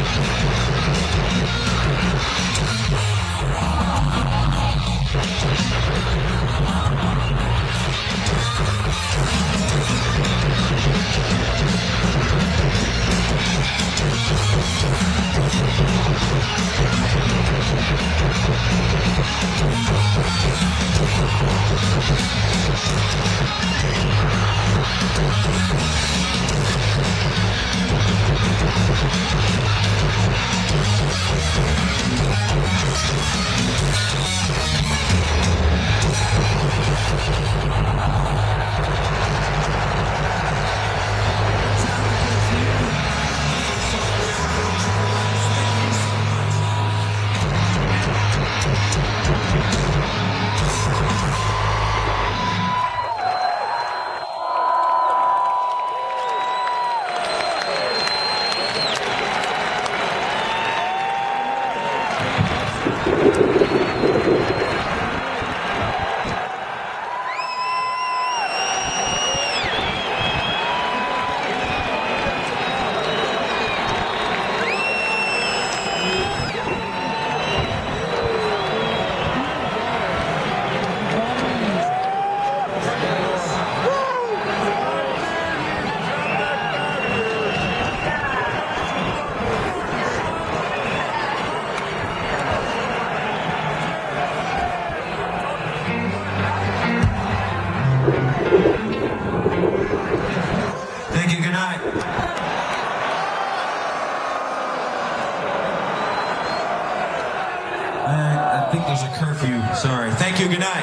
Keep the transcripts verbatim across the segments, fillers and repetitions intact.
I think there's a curfew. Sorry. Thank you. Good night.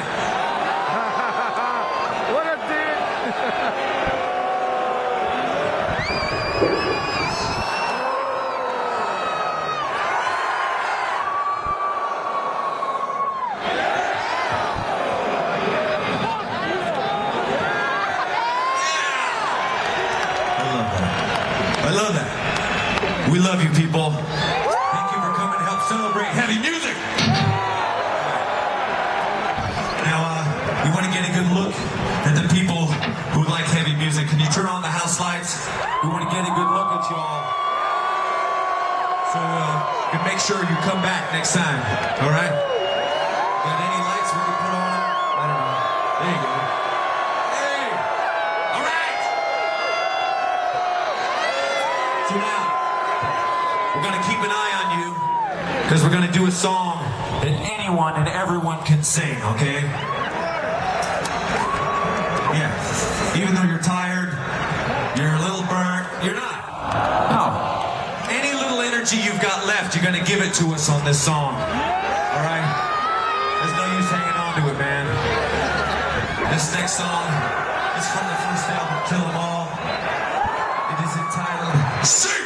What a dick. I love that. We love you, people. Thank you for coming to help celebrate heavy music. Now, uh, we want to get a good look at the people who like heavy music. Can you turn on the house lights? We want to get a good look at y'all. So, uh, you can make sure you come back next time. All right? Got any lights we can put on? I don't know. There you go. Hey! All right! So now, we're going to keep an eye on you, because we're going to do a song that anyone and everyone can sing, okay? Yeah. Even though you're tired, you're a little burnt, you're not. No. Any little energy you've got left, you're going to give it to us on this song. All right? There's no use hanging on to it, man. This next song is from the first album, Kill 'Em All. It is entitled...